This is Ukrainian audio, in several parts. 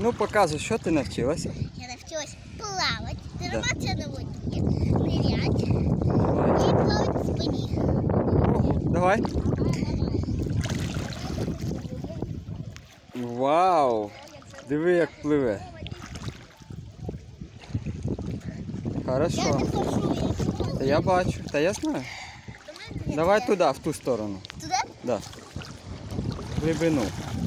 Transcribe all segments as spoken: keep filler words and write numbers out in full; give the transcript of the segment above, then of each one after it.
Ну, показуй, що ти навчилася. Я навчилась плавати, триматися Да. на воді, нирять Давай. і плавати в спині. Ого, давай. Вау! Диви, як пливе. Я Хорошо. не ходжу, я Та я бачу, та я знаю. Давай туди, в ту сторону. туди. Да. Глибину.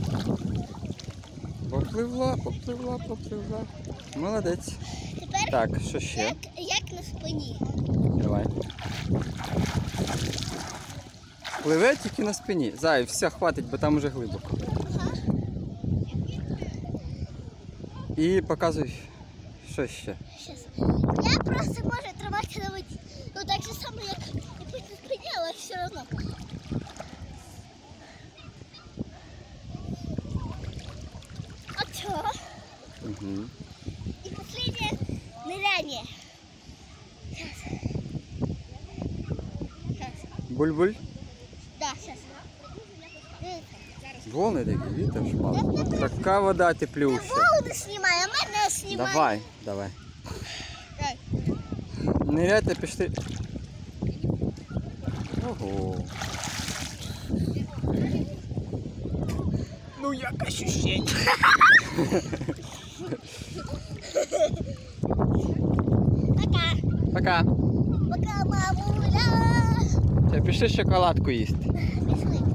Попливла, попливла, попливла. Молодець. Тепер Так, що ще? як, як на спині. Давай. Пливе тільки на спині. Зай, все, хватить, бо там уже глибоко. Ага. І показуй, що ще. Щас. Я просто можу триматися на воді. Ну так же само, як і пить на спині, але все одно. От цього. Угу. И последнее ныряние. Сейчас. Сейчас. Буль-буль. Да, сейчас. Волни такі, вітер шмал. Така вода Ты теплюща. волны снимай, а меня снимай. Давай, давай. Давай. Ниряйте, пішли. Ого. Ну як ощущення? Пока. Пока. Пока, мамуля. Все, пішли шоколадку їсти. Пішли.